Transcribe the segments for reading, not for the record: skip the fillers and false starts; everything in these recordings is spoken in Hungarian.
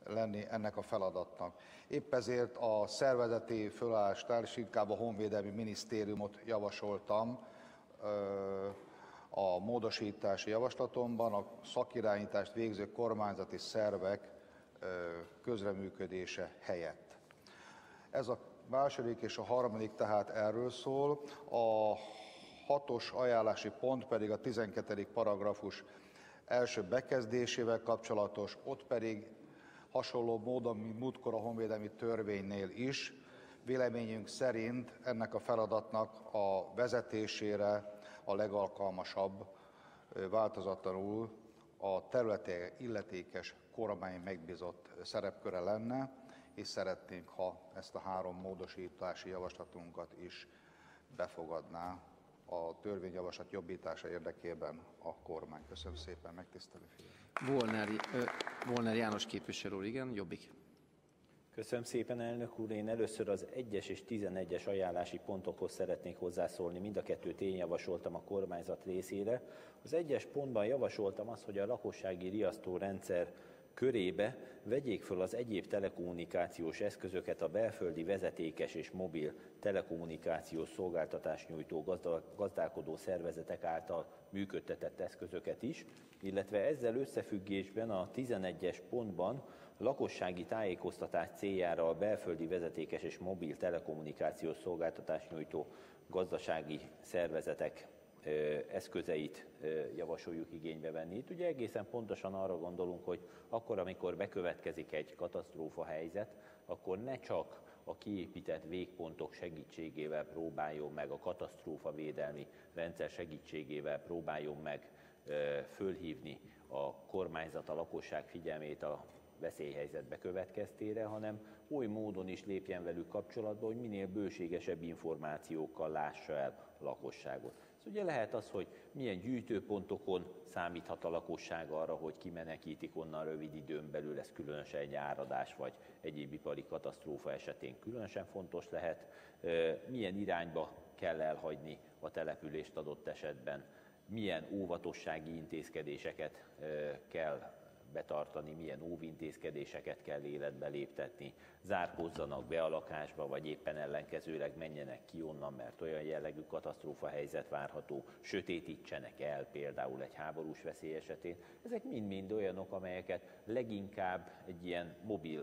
lenni ennek a feladatnak. Épp ezért a szervezeti fölállástál és inkább a Honvédelmi Minisztériumot javasoltam a módosítási javaslatomban, a szakirányítást végző kormányzati szervek közreműködése helyett. Ez a második és a harmadik tehát erről szól. A 6-os ajánlási pont pedig a 12. paragrafus első bekezdésével kapcsolatos, ott pedig hasonló módon, mint múltkor a honvédelmi törvénynél is, véleményünk szerint ennek a feladatnak a vezetésére a legalkalmasabb változatlanul a területi illetékes kormány megbízott szerepköre lenne, és szeretnénk, ha ezt a 3 módosítási javaslatunkat is befogadná a törvényjavaslat jobbítása érdekében a kormány. Köszönöm szépen, megtisztelő figyelmet. Volner János képviselő úr, igen, Jobbik. Köszönöm szépen, elnök úr. Én először az 1-es és 11-es ajánlási pontokhoz szeretnék hozzászólni. Mind a kettőt én javasoltam a kormányzat részére. Az 1-es pontban javasoltam azt, hogy a lakossági riasztórendszer körébe vegyék föl az egyéb telekommunikációs eszközöket, a belföldi vezetékes és mobil telekommunikációs szolgáltatást nyújtó gazdálkodó szervezetek által működtetett eszközöket is, illetve ezzel összefüggésben a 11-es pontban lakossági tájékoztatás céljára a belföldi vezetékes és mobil telekommunikációs szolgáltatást nyújtó gazdasági szervezetek eszközeit javasoljuk igénybe venni. Itt ugye egészen pontosan arra gondolunk, hogy akkor, amikor bekövetkezik egy katasztrófa helyzet, akkor ne csak a kiépített végpontok segítségével próbáljon meg, a katasztrófavédelmi rendszer segítségével próbáljon meg fölhívni a kormányzat, a lakosság figyelmét a veszélyhelyzet bekövetkeztére, hanem oly módon is lépjen velük kapcsolatba, hogy minél bőségesebb információkkal lássa el a lakosságot. Ez ugye lehet az, hogy milyen gyűjtőpontokon számíthat a lakosság arra, hogy kimenekítik onnan rövid időn belül, ez különösen egy áradás vagy egyéb ipari katasztrófa esetén különösen fontos lehet, milyen irányba kell elhagyni a települést adott esetben, milyen óvatossági intézkedéseket kell betartani, milyen óvintézkedéseket kell életbe léptetni, zárkózzanak be a lakásba, vagy éppen ellenkezőleg menjenek ki onnan, mert olyan jellegű katasztrófa helyzet várható, sötétítsenek el például egy háborús veszély esetén. Ezek mind-mind olyanok, amelyeket leginkább egy ilyen mobil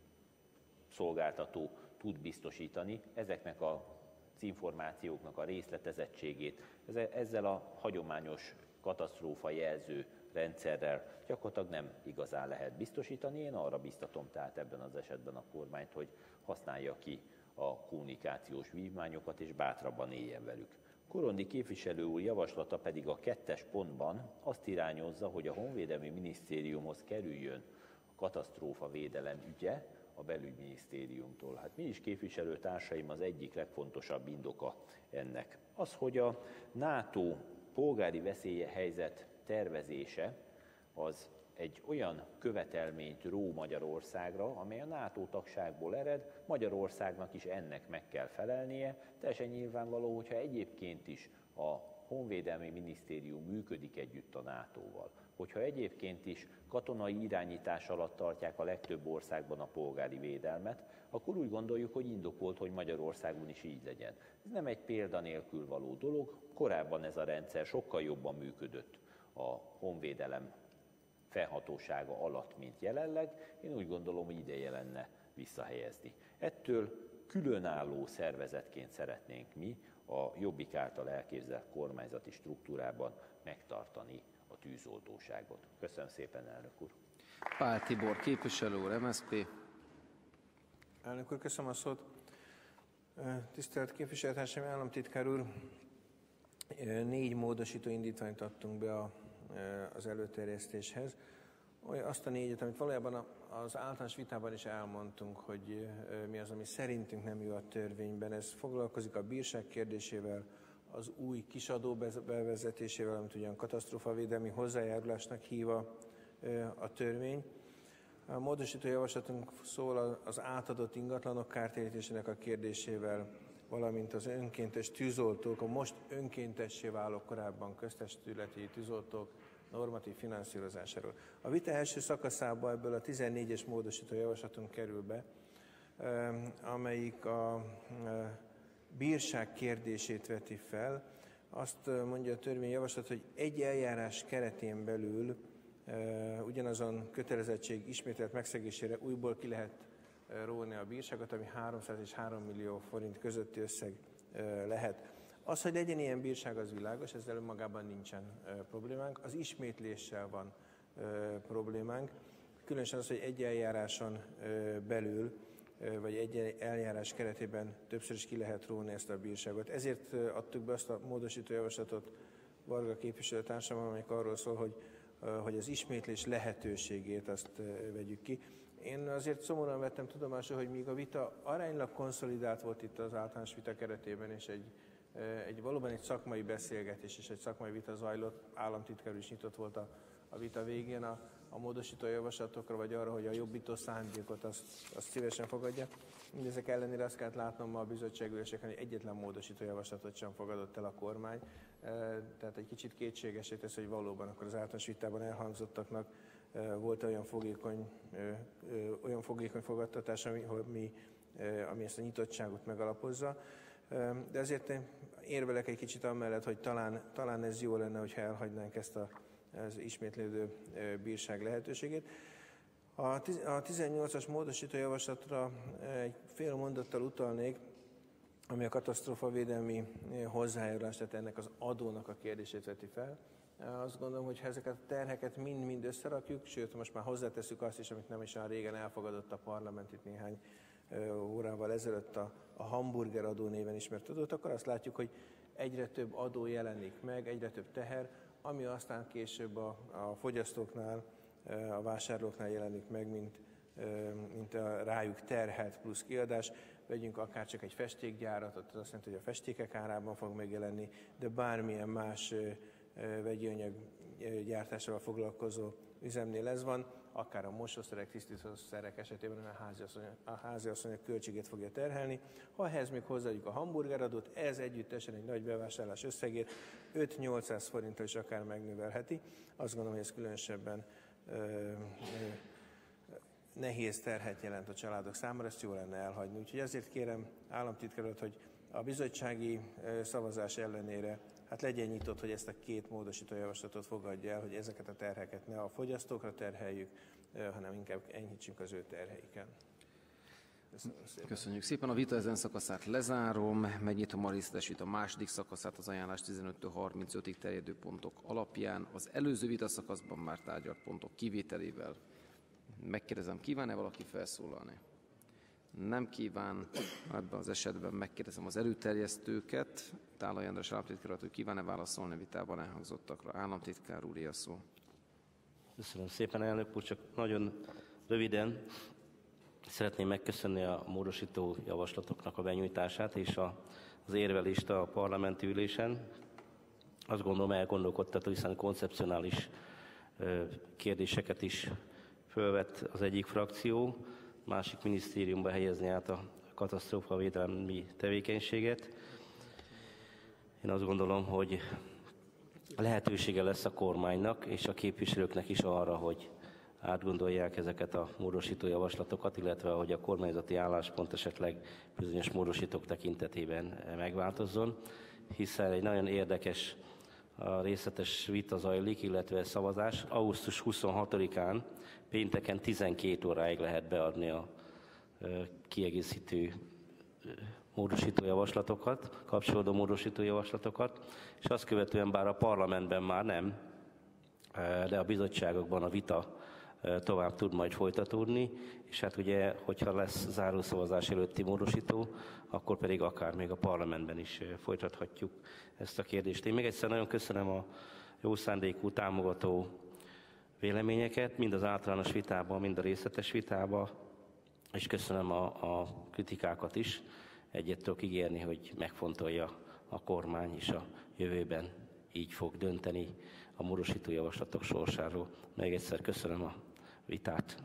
szolgáltató tud biztosítani. Ezeknek az információknak a részletezettségét ezzel a hagyományos katasztrófa jelző rendszerrel gyakorlatilag nem igazán lehet biztosítani. Én arra biztatom tehát ebben az esetben a kormányt, hogy használja ki a kommunikációs vívmányokat, és bátrabban éljen velük. Korondi képviselő úr javaslata pedig a 2-es pontban azt irányozza, hogy a Honvédelmi Minisztériumhoz kerüljön a katasztrófavédelem ügye a belügyminisztériumtól. Hát mi is képviselőtársaim, az egyik legfontosabb indoka ennek. Az, hogy a NATO polgári veszélyhelyzet tervezése az egy olyan követelményt ró Magyarországra, amely a NATO tagságból ered, Magyarországnak is ennek meg kell felelnie. Teljesen nyilvánvaló, hogyha egyébként is a Honvédelmi Minisztérium működik együtt a NATO-val, hogyha egyébként is katonai irányítás alatt tartják a legtöbb országban a polgári védelmet, akkor úgy gondoljuk, hogy indokolt, hogy Magyarországon is így legyen. Ez nem egy példa nélkül való dolog, korábban ez a rendszer sokkal jobban működött a honvédelem felhatósága alatt, mint jelenleg. Én úgy gondolom, hogy ideje lenne visszahelyezni. Ettől különálló szervezetként szeretnénk mi a Jobbik által elképzelt kormányzati struktúrában megtartani a tűzoltóságot. Köszönöm szépen, elnök úr! Pál Tibor képviselő úr, MSZP. Elnök úr, köszönöm a szót. Tisztelt képviselőtársaim, államtitkár úr, 4 módosító indítványt adtunk be az előterjesztéshez. Azt a 4-et, amit valójában az általános vitában is elmondtunk, hogy mi az, ami szerintünk nem jó a törvényben. Ez foglalkozik a bírság kérdésével, az új kisadó bevezetésével, amit ugyan katasztrófavédelmi hozzájárulásnak hív a törvény. A módosító javaslatunk szól az átadott ingatlanok kártérítésének a kérdésével, valamint az önkéntes tűzoltók, a most önkéntessé váló, korábban köztestületi tűzoltók normatív finanszírozásáról. A vita első szakaszában ebből a 14-es módosító javaslatunk kerül be, amelyik a bírság kérdését veti fel. Azt mondja a törvényjavaslat, hogy egy eljárás keretén belül ugyanazon kötelezettség ismételt megszegésére újból ki lehet róni a bírságot, ami 300 és 3 millió forint közötti összeg lehet. Az, hogy legyen ilyen bírság, az világos, ezzel önmagában nincsen problémánk. Az ismétléssel van problémánk, különösen az, hogy egy eljáráson belül, vagy egy eljárás keretében többször is ki lehet róni ezt a bírságot. Ezért adtuk be azt a módosító javaslatot Varga képviselőtársammal, amelyik arról szól, hogy az ismétlés lehetőségét azt vegyük ki. Én azért szomorúan vettem tudomásul, hogy míg a vita aránylag konszolidált volt itt az általános vita keretében, és valóban egy szakmai beszélgetés és egy szakmai vita zajlott, államtitkár is nyitott volt a vita végén a módosító javaslatokra, vagy arra, hogy a jobbító szándékot azt szívesen fogadja. Mindezek ellenére azt kellett látnom ma a bizottságüléseken, hogy egyetlen módosító javaslatot sem fogadott el a kormány. Tehát egy kicsit kétségesé tesz, hogy valóban akkor az általános vitában elhangzottaknak volt olyan fogékony fogadtatás, ami ezt a nyitottságot megalapozza. De ezért én érvelek egy kicsit amellett, hogy talán ez jó lenne, hogyha elhagynánk ezt az ismétlődő bírság lehetőségét. A 18-as módosító javaslatra egy fél mondattal utalnék, ami a katasztrófavédelmi hozzájárulás, tehát ennek az adónak a kérdését veti fel. Azt gondolom, hogy ha ezeket a terheket mind-mind összerakjuk, sőt, most már hozzáteszük azt is, amit nem is olyan régen elfogadott a parlament itt néhány órával ezelőtt a hamburger adó néven ismert adót, akkor azt látjuk, hogy egyre több adó jelenik meg, egyre több teher, ami aztán később a fogyasztóknál, a vásárlóknál jelenik meg, mint a rájuk terhelt plusz kiadás. Vegyünk akár csak egy festékgyárat, ott azt jelenti, hogy a festékek árában fog megjelenni, de bármilyen más vegyi anyag gyártásával foglalkozó üzemnél ez van, akár a mosószerek, tisztítószerek esetében a háziasszonyok költségét fogja terhelni. Ha ehhez még hozzáadjuk a hamburgeradót, ez együttesen egy nagy bevásárlás összegét 5-800 forinttal is akár megnövelheti. Azt gondolom, hogy ez különösebben nehéz terhet jelent a családok számára, ezt jó lenne elhagyni. Úgyhogy ezért kérem államtitkár urat, hogy a bizottsági szavazás ellenére legyen nyitott, hogy ezt a két módosító javaslatot fogadja el, hogy ezeket a terheket ne a fogyasztókra terheljük, hanem inkább enyhítsünk az ő terheiken. Köszönjük szépen. A vita ezen szakaszát lezárom. Megnyitom a részletes vita második szakaszát az ajánlás 15-től 35-ig terjedő pontok alapján. Az előző vita szakaszban már tárgyalt pontok kivételével. Megkérdezem, kíván-e valaki felszólalni? Nem kíván, ebben az esetben megkérdezem az előterjesztőket. Tálai András államtitkár, hogy kíván-e válaszolni a vitában elhangzottakra. Államtitkár úr, a szó. Köszönöm szépen, elnök úr, csak nagyon röviden szeretném megköszönni a módosító javaslatoknak a benyújtását és az érvelést a parlamenti ülésen. Azt gondolom, elgondolkodtató, hiszen koncepcionális kérdéseket is fölvett az egyik frakció, másik minisztériumba helyezni át a katasztrófavédelmi tevékenységet. Én azt gondolom, hogy lehetősége lesz a kormánynak és a képviselőknek is arra, hogy átgondolják ezeket a módosító javaslatokat, illetve hogy a kormányzati álláspont esetleg bizonyos módosítók tekintetében megváltozzon, hiszen egy nagyon érdekes részletes vita zajlik, illetve szavazás. Augusztus 26-án pénteken 12 óráig lehet beadni a kiegészítő módosítójavaslatokat, kapcsolódó módosítójavaslatokat, és azt követően bár a parlamentben már nem, de a bizottságokban a vita tovább tud majd folytatódni, és hát ugye, hogyha lesz zárószavazás előtti módosító, akkor pedig akár még a parlamentben is folytathatjuk ezt a kérdést. Én még egyszer nagyon köszönöm a jó szándékú támogató véleményeket, mind az általános vitában, mind a részletes vitában, és köszönöm a kritikákat is. Egyet tudok ígérni, hogy megfontolja a kormány, és a jövőben így fog dönteni a módosító javaslatok sorsáról. Még egyszer köszönöm a vitát.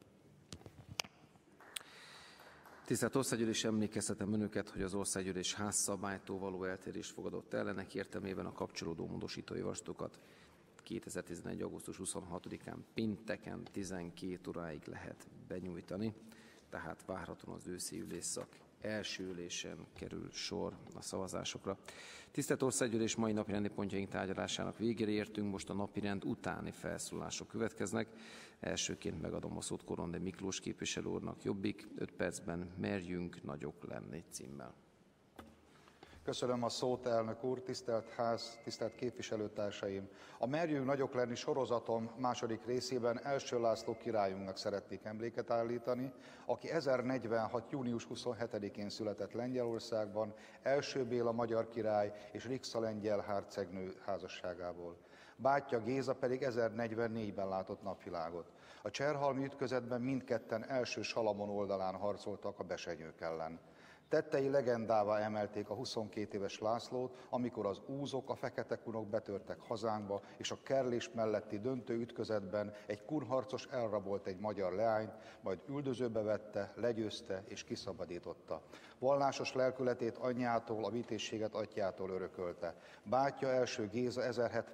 Tisztelt Országgyűlés, emlékeztetem önöket, hogy az Országgyűlés házszabálytól való eltérést fogadott el, ennek értelmében a kapcsolódó módosító javaslatokat 2011. augusztus 26-án pénteken 12 óráig lehet benyújtani, tehát várhatóan az őszi ülésszak első ülésen kerül sor a szavazásokra. Tisztelt Országgyűlés, mai napirendi pontjaink tárgyalásának végére értünk, most a napirend utáni felszólalások következnek. Elsőként megadom a szót Korondai Miklós képviselő úrnak, Jobbik, 5 percben merjünk nagyok lenni címmel. Köszönöm a szót, elnök úr, tisztelt ház, tisztelt képviselőtársaim! A Merjünk nagyok lenni sorozatom második részében Első László királyunknak szeretnék emléket állítani, aki 1046. június 27-én született Lengyelországban, Első Béla magyar király és Rixa lengyel hercegnő házasságából. Bátyja Géza pedig 1044-ben látott napvilágot. A cserhalmi ütközetben mindketten első Salamon oldalán harcoltak a besenyők ellen. Tettei legendává emelték a 22 éves Lászlót, amikor az úzok, a fekete kunok betörtek hazánkba, és a Kerlés melletti döntő ütközetben egy kunharcos elrabolt egy magyar leányt, majd üldözőbe vette, legyőzte és kiszabadította. Vallásos lelkületét anyjától, a vitézséget atyjától örökölte. Bátyja első Géza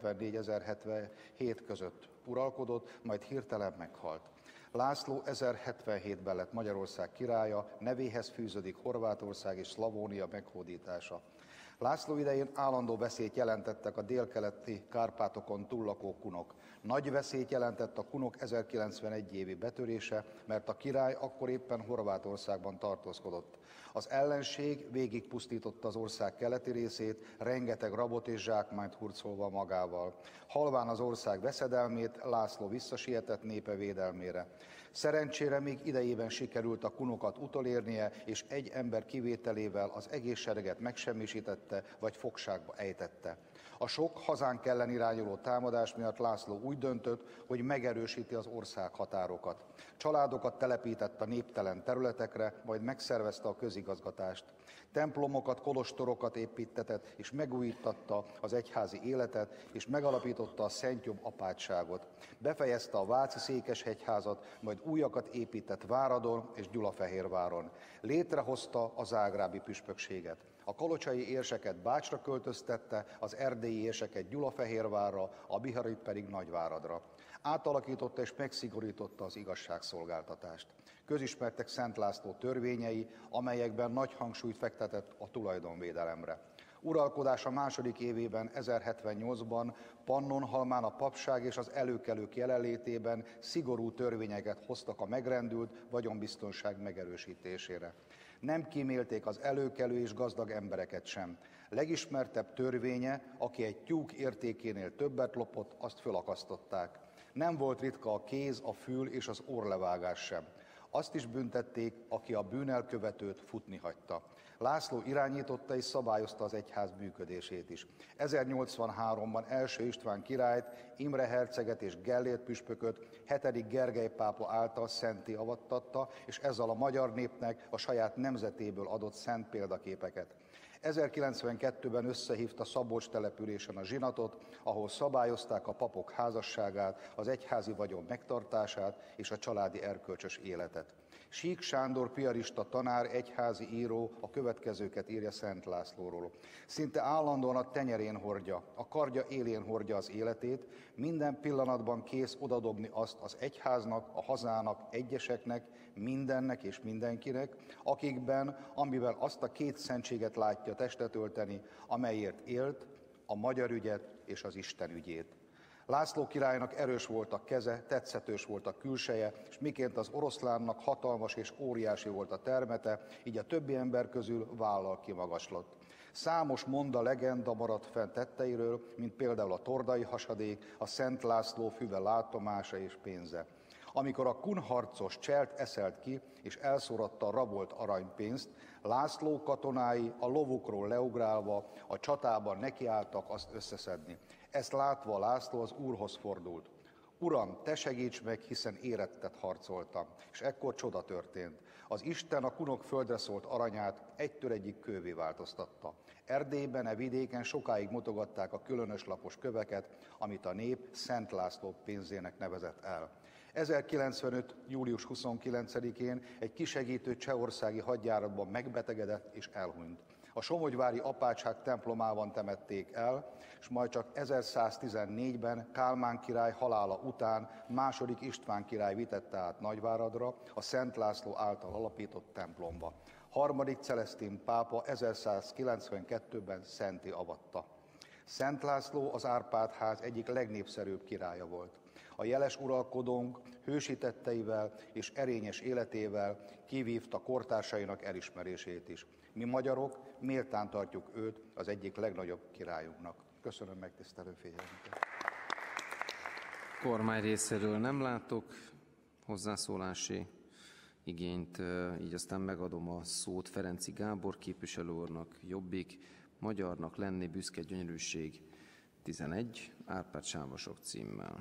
1074-1077 között uralkodott, majd hirtelen meghalt. László 1077-ben lett Magyarország királya, nevéhez fűződik Horvátország és Szlavónia meghódítása. László idején állandó veszélyt jelentettek a délkeleti Kárpátokon túllakó kunok. Nagy veszélyt jelentett a kunok 1091 évi betörése, mert a király akkor éppen Horvátországban tartózkodott. Az ellenség végigpusztította az ország keleti részét, rengeteg rabot és zsákmányt hurcolva magával. Halván az ország veszedelmét, László visszasietett népe védelmére. Szerencsére még idejében sikerült a kunokat utolérnie, és egy ember kivételével az egész sereget megsemmisítette, vagy fogságba ejtette. A sok hazánk ellen irányuló támadás miatt László úgy döntött, hogy megerősíti az ország határokat. Családokat telepített a néptelen területekre, majd megszervezte a közigazgatást. Templomokat, kolostorokat építtetett, és megújítatta az egyházi életet, és megalapította a Szent Jobb apátságot. Befejezte a váci székeshegyházat, majd újakat épített Váradon és Gyulafehérváron. Létrehozta a zágrábi püspökséget. A kalocsai érseket Bácsra költöztette, az erdélyi érseket Gyulafehérvárra, a biharit pedig Nagyváradra. Átalakította és megszigorította az igazságszolgáltatást. Közismertek Szent László törvényei, amelyekben nagy hangsúlyt fektetett a tulajdonvédelemre. Uralkodása második évében, 1078-ban Pannonhalmán a papság és az előkelők jelenlétében szigorú törvényeket hoztak a megrendült vagyonbiztonság megerősítésére. Nem kímélték az előkelő és gazdag embereket sem. Legismertebb törvénye, aki egy tyúk értékénél többet lopott, azt fölakasztották. Nem volt ritka a kéz, a fül és az orrlevágás sem. Azt is büntették, aki a bűnelkövetőt futni hagyta. László irányította és szabályozta az egyház működését is. 1083-ban első István királyt, Imre herceget és Gellért püspököt 7. Gergely pápa által szentté avattatta, és ezzel a magyar népnek a saját nemzetéből adott szent példaképeket. 1092-ben összehívta Szabolcs településen a zsinatot, ahol szabályozták a papok házasságát, az egyházi vagyon megtartását és a családi erkölcsös életet. Sík Sándor piarista tanár, egyházi író a következőket írja Szent Lászlóról. Szinte állandóan a tenyerén hordja, a kardja élén hordja az életét, minden pillanatban kész odadobni azt az egyháznak, a hazának, egyeseknek, mindennek és mindenkinek, amivel azt a két szentséget látja testet ölteni, amelyért élt, a magyar ügyet és az Isten ügyét. László királynak erős volt a keze, tetszetős volt a külseje, és miként az oroszlánnak hatalmas és óriási volt a termete, így a többi ember közül vállal kimagaslott. Számos monda, legenda maradt fent tetteiről, mint például a tordai hasadék, a Szent László füve látomása és pénze. Amikor a kunharcos cselt eszelt ki, és elszóratta a rabolt aranypénzt, László katonái a lovukról leugrálva a csatában nekiálltak azt összeszedni. Ezt látva László az úrhoz fordult. Uram, te segíts meg, hiszen érettet harcoltam. És ekkor csoda történt. Az Isten a kunok földre szólt aranyát egytől egyig kővé változtatta. Erdélyben, e vidéken sokáig mutogatták a különös lapos köveket, amit a nép Szent László pénzének nevezett el. 1095. július 29-én egy kisegítő csehországi hadjáratban megbetegedett és elhunyt. A somogyvári apátság templomában temették el, és majd csak 1114-ben Kálmán király halála után II. István király vitette át Nagyváradra a Szent László által alapított templomba. Harmadik Celesztin pápa 1192-ben szentté avatta. Szent László az Árpád-ház egyik legnépszerűbb királya volt. A jeles uralkodónk hősi tetteivel és erényes életével kivívta kortársainak elismerését is. Mi magyarok méltán tartjuk őt az egyik legnagyobb királyunknak. Köszönöm megtisztelő figyelmüket. Kormány részéről nem látok hozzászólási igényt, így aztán megadom a szót Ferenci Gábor képviselő úrnak, Jobbik, Magyarnak lenni büszke gyönyörűség 11, Árpád Sávosok címmel.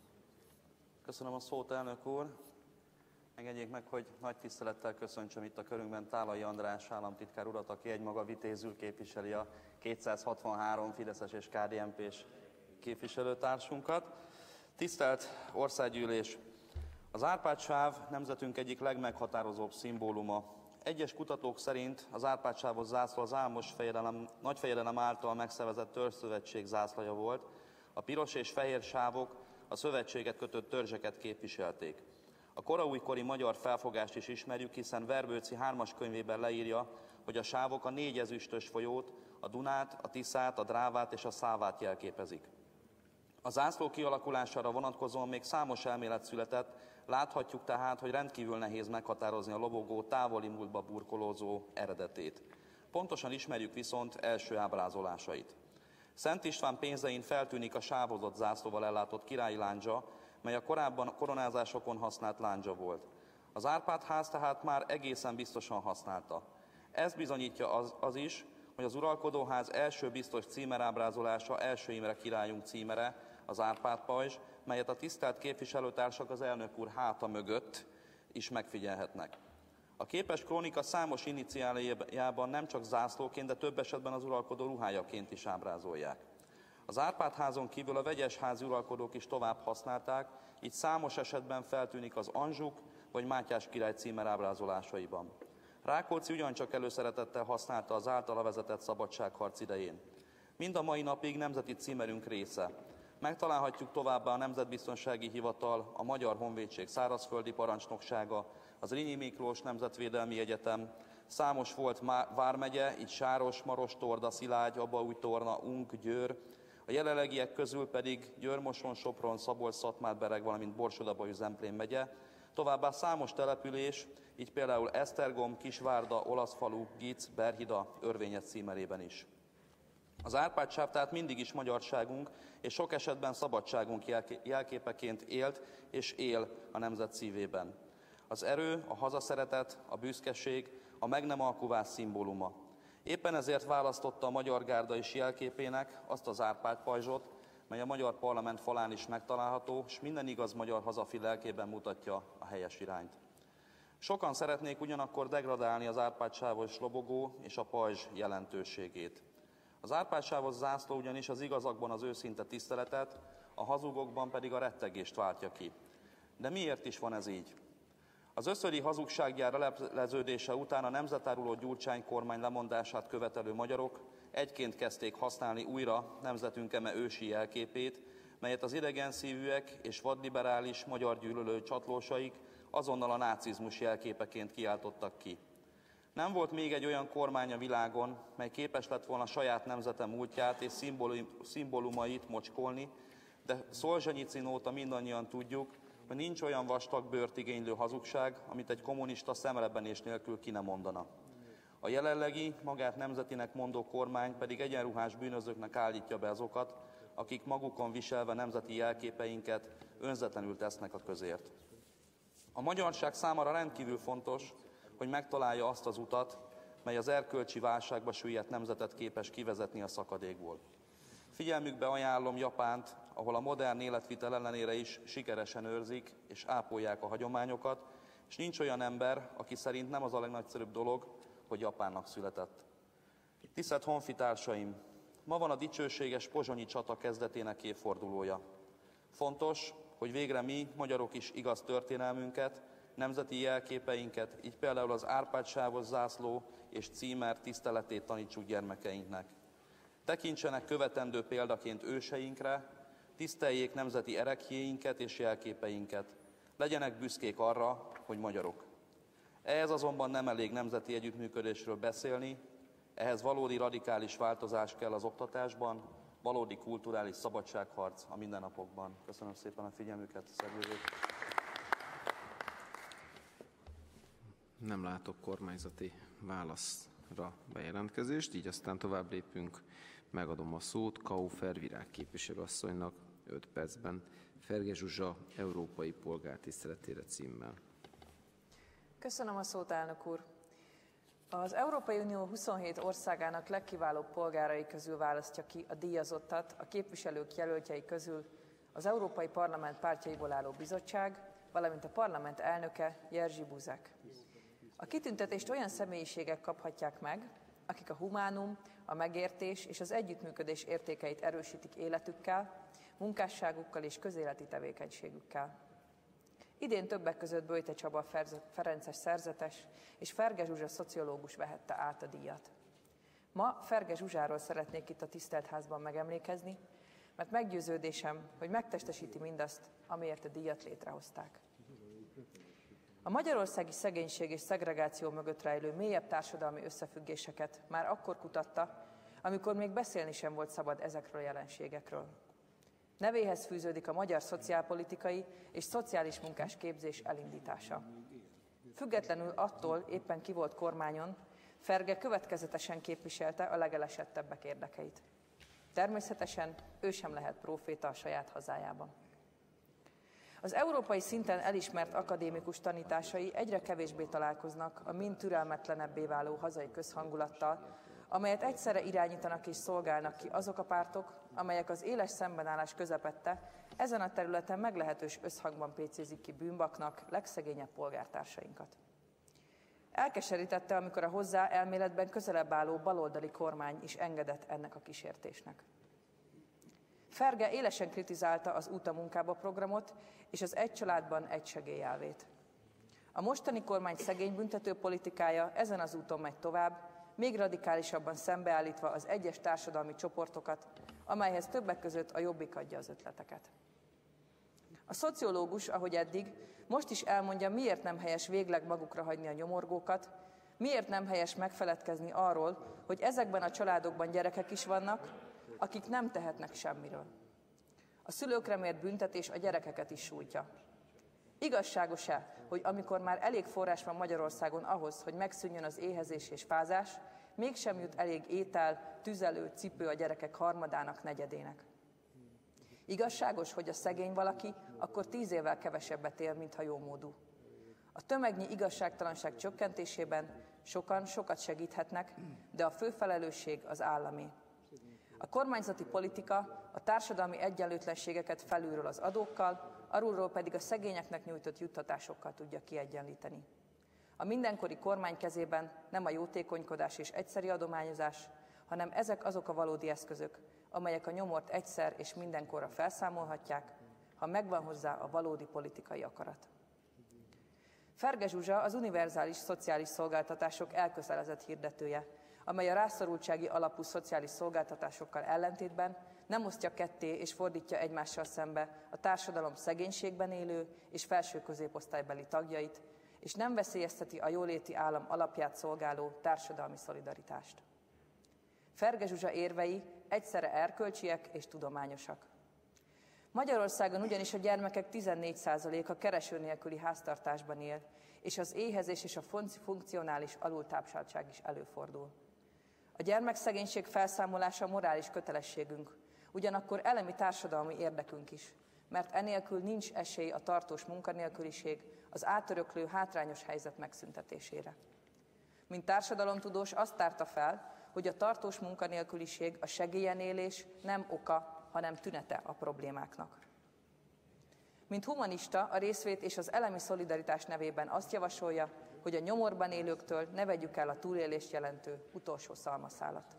Köszönöm a szót, elnök úr. Engedjék meg, hogy nagy tisztelettel köszöntsem itt a körünkben Tálai András államtitkár urat, aki egymaga vitézül képviseli a 263 Fideszes és KDNP-s képviselőtársunkat. Tisztelt Országgyűlés! Az Árpád-sáv nemzetünk egyik legmeghatározóbb szimbóluma. Egyes kutatók szerint az Árpád-sávos zászló az Álmos nagy fejedelem által megszervezett törzszövetség zászlaja volt. A piros és fehér sávok a szövetséget kötött törzseket képviselték. A koraújkori magyar felfogást is ismerjük, hiszen Verbőci 3-as könyvében leírja, hogy a sávok a 4 ezüstös folyót, a Dunát, a Tiszát, a Drávát és a Szávát jelképezik. A zászló kialakulására vonatkozóan még számos elmélet született, láthatjuk tehát, hogy rendkívül nehéz meghatározni a lobogó távoli múltba burkolózó eredetét. Pontosan ismerjük viszont első ábrázolásait. Szent István pénzein feltűnik a sávozott zászlóval ellátott királyi lándzsa, mely a korábban koronázásokon használt lándzsa volt. Az Árpád-ház tehát már egészen biztosan használta. Ez bizonyítja az is, hogy az uralkodóház első biztos címerábrázolása első Imre királyunk címere, az Árpád-pajzs, melyet a tisztelt képviselőtársak az elnök úr háta mögött is megfigyelhetnek. A képes krónika számos iniciáljában nem csak zászlóként, de több esetben az uralkodó ruhájaként is ábrázolják. Az Árpád-házon kívül a vegyesházi uralkodók is tovább használták, így számos esetben feltűnik az Anzsuk vagy Mátyás király címer ábrázolásaiban. Rákóczi ugyancsak előszeretettel használta az általa vezetett szabadságharc idején. Mind a mai napig nemzeti címerünk része. Megtalálhatjuk továbbá a Nemzetbiztonsági Hivatal, a Magyar Honvédség szárazföldi parancsnoksága, az Rényi Miklós Nemzetvédelmi Egyetem, számos volt vármegye, így Sáros, Maros, Torda, Szilágy, Abaúj-Torna, Unk, Győr, a jelenlegiek közül pedig Győr-Moson, Sopron, Szabolcs-Szatmár-Bereg, valamint Borsod-Abaúj-Zemplén megye, továbbá számos település, így például Esztergom, Kisvárda, Olaszfalu, Gic, Berhida, Örvényes címerében is. Az Árpád-sáv tehát mindig is magyarságunk, és sok esetben szabadságunk jelképeként élt és él a nemzet szívében. Az erő, a hazaszeretet, a büszkeség, a meg nem alkuvás szimbóluma. Éppen ezért választotta a Magyar Gárda is jelképének azt az Árpád-pajzsot, mely a Magyar Parlament falán is megtalálható, és minden igaz magyar hazafi lelkében mutatja a helyes irányt. Sokan szeretnék ugyanakkor degradálni az Árpád-sávos lobogó és a pajzs jelentőségét. Az Árpád-sávos zászló ugyanis az igazakban az őszinte tiszteletet, a hazugokban pedig a rettegést váltja ki. De miért is van ez így? Az összödi hazugsággyár lepleződése után a nemzetáruló Gyurcsány kormány lemondását követelő magyarok egyként kezdték használni újra nemzetünk eme ősi jelképét, melyet az idegenszívűek és vadliberális magyar gyűlölő csatlósaik azonnal a nácizmus jelképeként kiáltottak ki. Nem volt még egy olyan kormány a világon, mely képes lett volna saját nemzete múltját és szimbólumait mocskolni, de Szolzsenyicin óta mindannyian tudjuk, hogy nincs olyan vastag bőrt igénylő hazugság, amit egy kommunista szemrebenés nélkül ki nem mondana. A jelenlegi, magát nemzetinek mondó kormány pedig egyenruhás bűnözőknek állítja be azokat, akik magukon viselve nemzeti jelképeinket önzetlenül tesznek a közért. A magyarság számára rendkívül fontos, hogy megtalálja azt az utat, mely az erkölcsi válságba süllyedt nemzetet képes kivezetni a szakadékból. Figyelmükbe ajánlom Japánt, ahol a modern életvitel ellenére is sikeresen őrzik és ápolják a hagyományokat, és nincs olyan ember, aki szerint nem az a legnagyszerűbb dolog, hogy japánnak született. Tisztelt honfitársaim! Ma van a dicsőséges pozsonyi csata kezdetének évfordulója. Fontos, hogy végre mi, magyarok is igaz történelmünket, nemzeti jelképeinket, így például az Árpád-sávos zászló és címer tiszteletét tanítsuk gyermekeinknek. Tekintsenek követendő példaként őseinkre, tiszteljék nemzeti ereklyéinket és jelképeinket. Legyenek büszkék arra, hogy magyarok. Ehhez azonban nem elég nemzeti együttműködésről beszélni, ehhez valódi radikális változás kell az oktatásban, valódi kulturális szabadságharc a mindennapokban. Köszönöm szépen a figyelmüket, Szerzőzőt. Nem látok kormányzati válaszra bejelentkezést, így aztán tovább lépünk. Megadom a szót Kaufer Virág képviselőasszonynak 5 percben Ferge Zsuzsa európai polgártiszteletére címmel. Köszönöm a szót, elnök úr! Az Európai Unió 27 országának legkiválóbb polgárai közül választja ki a díjazottat a képviselők jelöltjei közül az Európai Parlament pártjaiból álló bizottság, valamint a parlament elnöke, Jerzy Buzek. A kitüntetést olyan személyiségek kaphatják meg, akik a humánum, a megértés és az együttműködés értékeit erősítik életükkel, munkásságukkal és közéleti tevékenységükkel. Idén többek között Böjte Csaba ferences szerzetes és Ferge Zsuzsa szociológus vehette át a díjat. Ma Ferge Zsuzsáról szeretnék itt a tisztelt házban megemlékezni, mert meggyőződésem, hogy megtestesíti mindazt, amiért a díjat létrehozták. A magyarországi szegénység és szegregáció mögött rejlő mélyebb társadalmi összefüggéseket már akkor kutatta, amikor még beszélni sem volt szabad ezekről a jelenségekről. Nevéhez fűződik a magyar szociálpolitikai és szociális munkás képzés elindítása. Függetlenül attól, éppen ki volt kormányon, Ferge következetesen képviselte a legelesettebbek érdekeit. Természetesen ő sem lehet próféta a saját hazájában. Az európai szinten elismert akadémikus tanításai egyre kevésbé találkoznak a mind türelmetlenebbé váló hazai közhangulattal, amelyet egyszerre irányítanak és szolgálnak ki azok a pártok, amelyek az éles szembenállás közepette ezen a területen meglehetős összhangban pécézik ki bűnbaknak legszegényebb polgártársainkat. Elkeserítette, amikor a hozzá elméletben közelebb álló baloldali kormány is engedett ennek a kísértésnek. Ferge élesen kritizálta az Út a munkába programot és az Egy családban egy segélyelvét. A mostani kormány szegénybüntető politikája ezen az úton megy tovább, még radikálisabban szembeállítva az egyes társadalmi csoportokat, amelyhez többek között a Jobbik adja az ötleteket. A szociológus, ahogy eddig, most is elmondja, miért nem helyes végleg magukra hagyni a nyomorgókat, miért nem helyes megfeledkezni arról, hogy ezekben a családokban gyerekek is vannak, akik nem tehetnek semmiről. A szülőkre mért büntetés a gyerekeket is sújtja. Igazságos-e, hogy amikor már elég forrás van Magyarországon ahhoz, hogy megszűnjön az éhezés és fázás, mégsem jut elég étel, tüzelő, cipő a gyerekek harmadának, negyedének? Igazságos, hogy a szegény valaki akkor 10 évvel kevesebbet él, mintha jómódú. A tömegnyi igazságtalanság csökkentésében sokan sokat segíthetnek, de a fő felelősség az állami. A kormányzati politika a társadalmi egyenlőtlenségeket felülről az adókkal, alulról pedig a szegényeknek nyújtott juttatásokkal tudja kiegyenlíteni. A mindenkori kormány kezében nem a jótékonykodás és egyszeri adományozás, hanem ezek azok a valódi eszközök, amelyek a nyomort egyszer és mindenkorra felszámolhatják, ha megvan hozzá a valódi politikai akarat. Ferge Zsuzsa az univerzális szociális szolgáltatások elkötelezett hirdetője, amely a rászorultsági alapú szociális szolgáltatásokkal ellentétben nem osztja ketté és fordítja egymással szembe a társadalom szegénységben élő és felső középosztálybeli tagjait, és nem veszélyezteti a jóléti állam alapját szolgáló társadalmi szolidaritást. Ferge Zsuzsa érvei egyszerre erkölcsiek és tudományosak. Magyarországon ugyanis a gyermekek 14%-a kereső nélküli háztartásban él, és az éhezés és a funkcionális alultápláltság is előfordul. A gyermekszegénység felszámolása morális kötelességünk, ugyanakkor elemi társadalmi érdekünk is, mert enélkül nincs esély a tartós munkanélküliség, az átöröklő hátrányos helyzet megszüntetésére. Mint társadalomtudós azt tárta fel, hogy a tartós munkanélküliség, a segélyen élés nem oka, hanem tünete a problémáknak. Mint humanista, a részvét és az elemi szolidaritás nevében azt javasolja, hogy a nyomorban élőktől ne vegyük el a túlélést jelentő utolsó szalmaszálat.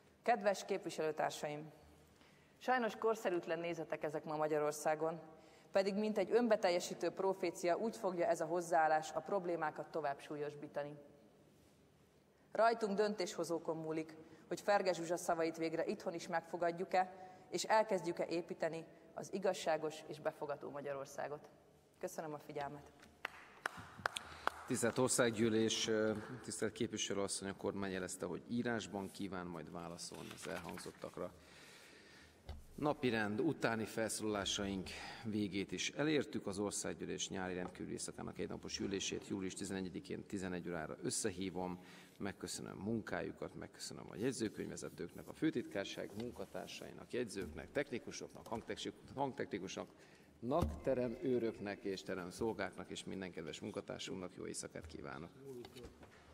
Kedves képviselőtársaim! Sajnos korszerűtlen nézetek ezek ma Magyarországon, Pedig mint egy önbeteljesítő profécia úgy fogja ez a hozzáállás a problémákat tovább súlyosbítani. Rajtunk döntéshozókon múlik, hogy Ferge Zsuzsa szavait végre itthon is megfogadjuk-e, és elkezdjük-e építeni az igazságos és befogadó Magyarországot. Köszönöm a figyelmet! Tisztelt Országgyűlés, tisztelt képviselőasszony, a kormány jelezte, hogy írásban kíván majd válaszolni az elhangzottakra. Napirend utáni felszólalásaink végét is elértük. Az Országgyűlés nyári rendkívüli szakának egynapos ülését július 11-én 11 órára összehívom. Megköszönöm munkájukat, megköszönöm a jegyzőkönyvvezetőknek, a főtitkárság munkatársainak, jegyzőknek, technikusoknak, hangtechnikusoknak, teremőröknek és teremszolgáknak és minden kedves munkatársunknak jó éjszakát kívánok.